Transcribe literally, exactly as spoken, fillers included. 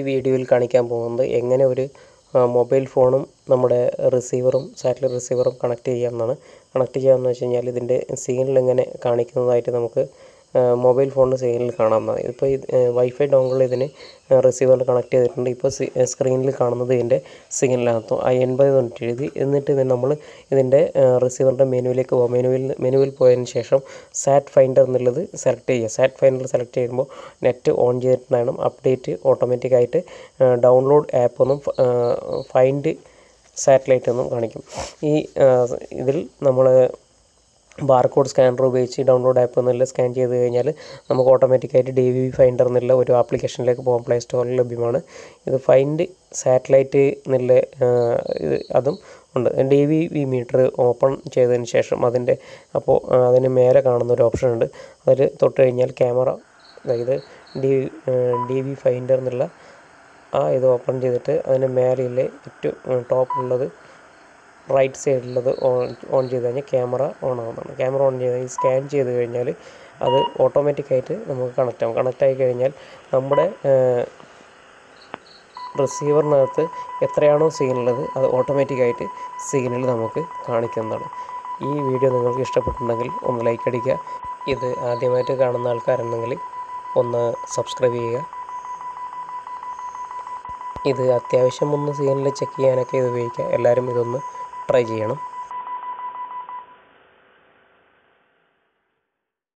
വീഡിയോയിൽ കാണിക്കാൻ പോകുന്നത് എങ്ങനെ ഒരു മൊബൈൽ ഫോണും നമ്മുടെ റിസീവറും സാറ്റലൈറ്റ് റിസീവറും കണക്ട് ചെയ്യാമെന്നാണ്. കണക്ട് ചെയ്യാമെന്ന് വെച്ച് കഴിഞ്ഞാൽ ഇതിൻ്റെ സിഗ്നൽ എങ്ങനെ കാണിക്കുന്നതായിട്ട് നമുക്ക് മൊബൈൽ ഫോണിൻ്റെ സിഗ്നൽ കാണാവുന്നതാണ്. ഇപ്പോൾ ഇത് വൈഫൈ ഡോങ്കിൾ ഇതിന് റിസീവറിൽ കണക്ട് ചെയ്തിട്ടുണ്ട്. ഇപ്പോൾ സ്ക്രീനിൽ കാണുന്നത് ഇതിൻ്റെ സിഗ്നലിനകത്ത് ആ എൺപത് തൊണ്ണൂറ്റി എഴുതി. എന്നിട്ട് ഇത് നമ്മൾ ഇതിൻ്റെ റിസീവറിൻ്റെ മെനുവിലേക്ക് പോകും. മെനുവിൽ മെനുവിൽ പോയതിന് ശേഷം സാറ്റ് ഫൈൻഡർ എന്നുള്ളത് സെലക്ട് ചെയ്യുക. സാറ്റ് ഫൈൻഡർ സെലക്ട് ചെയ്യുമ്പോൾ നെറ്റ് ഓൺ ചെയ്തിട്ടുണ്ടാകണം. അപ്ഡേറ്റ് ഓട്ടോമാറ്റിക്കായിട്ട് ഡൗൺലോഡ് ആപ്പ് ഒന്നും ഫൈൻഡ് സാറ്റലൈറ്റ് എന്നും കാണിക്കും. ഈ ഇതിൽ നമ്മൾ ബാർകോഡ് സ്കാനർ ഉപയോഗിച്ച് ഡൗൺലോഡ് ആപ്പ് എന്നുള്ള സ്കാൻ ചെയ്ത് കഴിഞ്ഞാൽ നമുക്ക് ഓട്ടോമാറ്റിക്കായിട്ട് ഡി വി ഫൈൻഡർ എന്നുള്ള ഒരു ആപ്ലിക്കേഷനിലേക്ക് പോകാൻ പ്ലേ സ്റ്റോറിൽ ലഭ്യമാണ്. ഇത് ഫൈൻഡ് സാറ്റലൈറ്റ് എന്നുള്ള ഇത് അതും ഉണ്ട്. D V V meter open ചെയ്തതിന് ശേഷം അതിൻ്റെ അപ്പോൾ അതിന് മേലെ കാണുന്ന ഒരു ഓപ്ഷൻ ഉണ്ട്. അതിൽ തൊട്ട് കഴിഞ്ഞാൽ ക്യാമറ, അതായത് ഡി ഡി വി ഫൈൻഡർ എന്നുള്ള ആ ഇത് ഓപ്പൺ ചെയ്തിട്ട് അതിന് മേലെയുള്ള ഏറ്റവും ടോപ്പിലുള്ളത് റൈറ്റ് സൈഡിലുള്ളത് ഓൺ ഓൺ ചെയ്ത് കഴിഞ്ഞാൽ ക്യാമറ ഓൺ ആവുന്നതാണ്. ക്യാമറ ഓൺ ചെയ്ത് സ്കാൻ ചെയ്ത് കഴിഞ്ഞാൽ അത് ഓട്ടോമാറ്റിക്കായിട്ട് നമുക്ക് കണക്റ്റ് ആവും. കണക്റ്റ് ആയി കഴിഞ്ഞാൽ നമ്മുടെ റിസീവറിനകത്ത് എത്രയാണോ സിഗ്നൽ ഉള്ളത് അത് ഓട്ടോമാറ്റിക്കായിട്ട് സിഗ്നൽ നമുക്ക് കാണിക്കുന്നതാണ്. ഈ വീഡിയോ നിങ്ങൾക്ക് ഇഷ്ടപ്പെട്ടിട്ടുണ്ടെങ്കിൽ ഒന്ന് ലൈക്ക് അടിക്കുക. ഇത് ആദ്യമായിട്ട് കാണുന്ന ആൾക്കാരുണ്ടെങ്കിൽ ഒന്ന് സബ്സ്ക്രൈബ് ചെയ്യുക. ഇത് അത്യാവശ്യം ഒന്ന് സിഗ്നൽ ചെക്ക് ചെയ്യാനൊക്കെ ഇത് ഉപയോഗിക്കുക. എല്ലാവരും ഇതൊന്ന് ട്രൈ ചെയ്യണം.